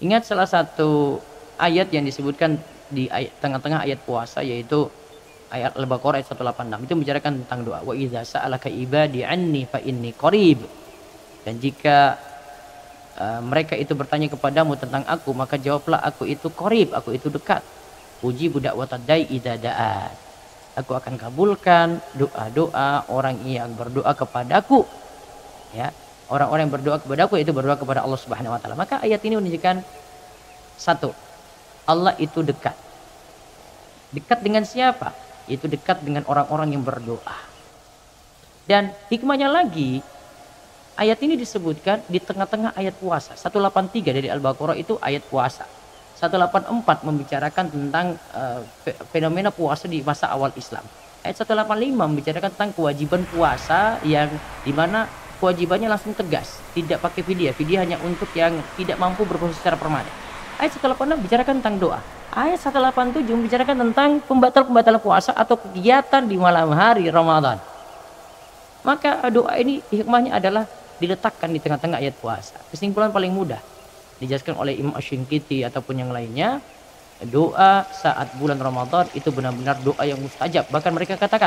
Ingat salah satu ayat yang disebutkan di tengah-tengah ayat puasa, yaitu ayat Al-Baqarah ayat 186, itu membicarakan tentang doa. Wa idza sa'alaka ibadi anni fa inni qarib. Dan jika mereka itu bertanya kepadamu tentang aku, maka jawablah, aku itu qarib, aku itu dekat. Uji budak watadai idza da'at. Aku akan kabulkan doa-doa orang yang berdoa kepadaku. Ya, orang-orang yang berdoa kepadaku itu berdoa kepada Allah Subhanahu wa taala. Maka ayat ini menunjukkan satu, Allah itu dekat. Dekat dengan siapa? Itu dekat dengan orang-orang yang berdoa. Dan hikmahnya lagi, ayat ini disebutkan di tengah-tengah ayat puasa. 183 dari Al-Baqarah itu ayat puasa. 184 membicarakan tentang fenomena puasa di masa awal Islam. Ayat 185 membicarakan tentang kewajiban puasa yang dimana kewajibannya langsung tegas, tidak pakai fidyah. Fidyah hanya untuk yang tidak mampu berpuasa secara permanen. Ayat 186 bicarakan tentang doa. Ayat 187 membicarakan tentang pembatal-pembatal puasa atau kegiatan di malam hari Ramadan. Maka doa ini hikmahnya adalah diletakkan di tengah-tengah ayat puasa. Kesimpulan paling mudah dijelaskan oleh Imam Asy-Syinkiti ataupun yang lainnya, doa saat bulan Ramadan itu benar-benar doa yang mustajab. Bahkan mereka katakan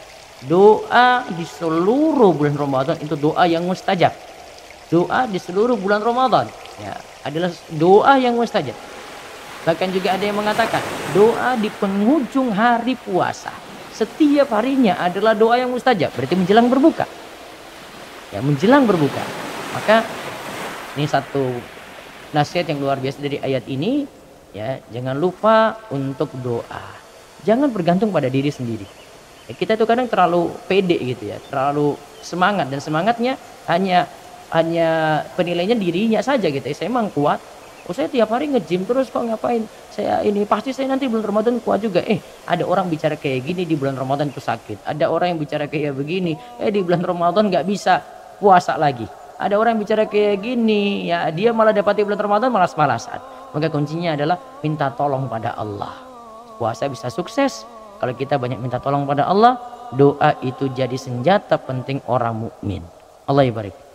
doa di seluruh bulan Ramadan itu doa yang mustajab. Doa di seluruh bulan Ramadan ya adalah doa yang mustajab. Bahkan juga ada yang mengatakan doa di penghujung hari puasa setiap harinya adalah doa yang mustajab. Berarti menjelang berbuka. Ya, menjelang berbuka. Maka ini satu nasihat yang luar biasa dari ayat ini, ya, jangan lupa untuk doa. Jangan bergantung pada diri sendiri. Ya, kita itu kadang terlalu pede gitu ya, terlalu semangat, dan semangatnya hanya penilainya dirinya saja gitu. Saya emang kuat. Oh, saya tiap hari nge-gym terus kok, ngapain? Saya ini pasti saya nanti bulan Ramadan kuat juga. Ada orang bicara kayak gini di bulan Ramadan itu sakit. Ada orang yang bicara kayak begini, di bulan Ramadan nggak bisa puasa lagi. Ada orang yang bicara kayak gini, ya dia malah dapati bulan Ramadan malas-malasan. Maka kuncinya adalah minta tolong pada Allah. Puasa bisa sukses kalau kita banyak minta tolong pada Allah. Doa itu jadi senjata penting orang mukmin. Allah ibarik.